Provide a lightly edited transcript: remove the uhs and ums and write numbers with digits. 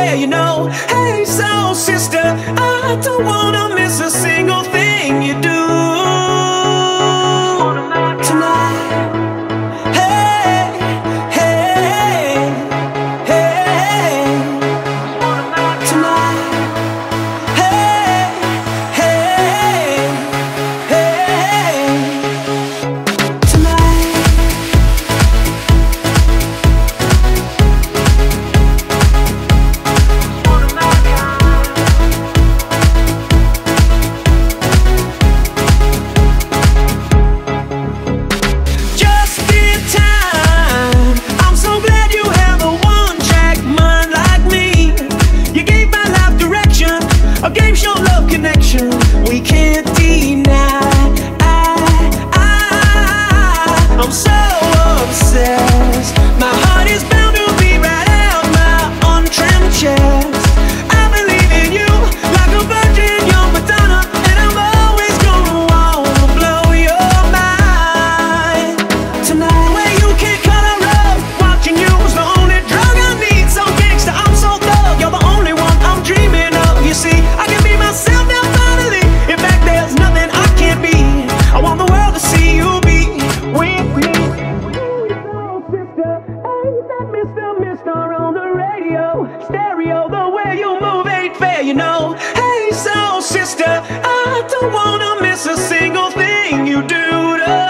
fair, you know. Hey, soul sister, I don't wanna miss a single thing you do tonight. Hey, hey, hey, tonight. Hey, hey, hey, tonight. Just in time. I'm so glad you have a one-track mind like me. You gave my life direction, a game show love connection. We can't deny. I'm so obsessed. My heart is bound to be right out my untrimmed chest. I believe in you like a virgin, you're Madonna, and I'm always gonna wanna blow your mind tonight. Where you can't color up, watching you is the only drug I need. So gangsta, I'm so thug, you're the only one I'm dreaming of. You see, I can be myself now finally. In fact, there's nothing I can't be. I want the world to see you be with me. Sister, ain't that Mr. on the radio? Stereo, the way you move ain't fair, you know. Hey, soul sister, I don't wanna miss a single thing you do to